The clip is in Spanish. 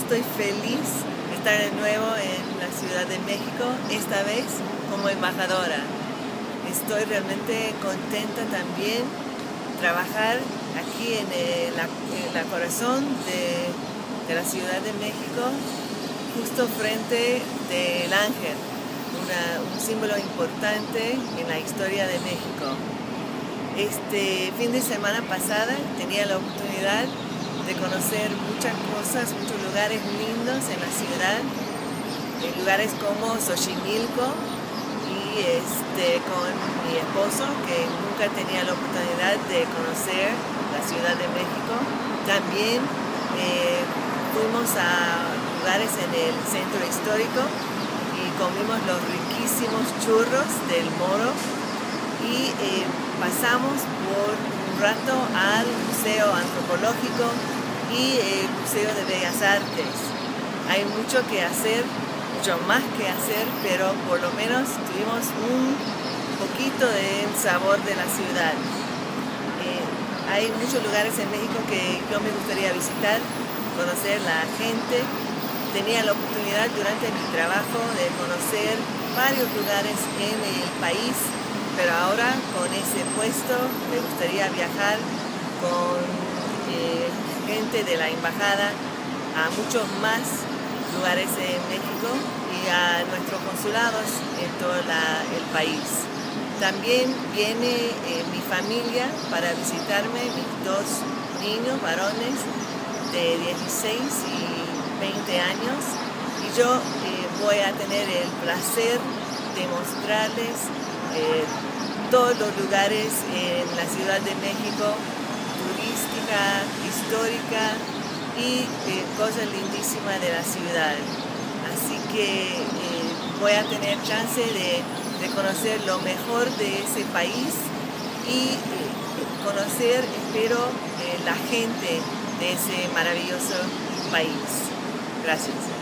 estoy feliz de estar de nuevo en la Ciudad de México, esta vez como embajadora. Estoy realmente contenta también de trabajar aquí en la corazón de la Ciudad de México, justo frente del Ángel, un símbolo importante en la historia de México. Este fin de semana pasada tenía la oportunidad de conocer muchas cosas, muchos lugares lindos en la ciudad, lugares como Xochimilco, y con mi esposo, que nunca tenía la oportunidad de conocer la Ciudad de México. También fuimos a lugares en el centro histórico y comimos los riquísimos churros del Moro, y pasamos por un rato al Museo Antropológico y el Museo de Bellas Artes. Hay mucho que hacer, mucho más que hacer, pero por lo menos tuvimos un poquito del sabor de la ciudad. Hay muchos lugares en México que yo me gustaría visitar, conocer la gente. Tenía la oportunidad durante mi trabajo de conocer varios lugares en el país, pero ahora con ese puesto me gustaría viajar con gente de la embajada a muchos más lugares en México y a nuestros consulados en todo el país. También viene mi familia para visitarme, mis dos niños varones de 16 y 20 años, y yo voy a tener el placer de mostrarles todos los lugares en la Ciudad de México, turística, histórica y cosas lindísimas de la ciudad. Así que voy a tener chance de conocer lo mejor de ese país y conocer, espero, la gente de ese maravilloso país. Gracias.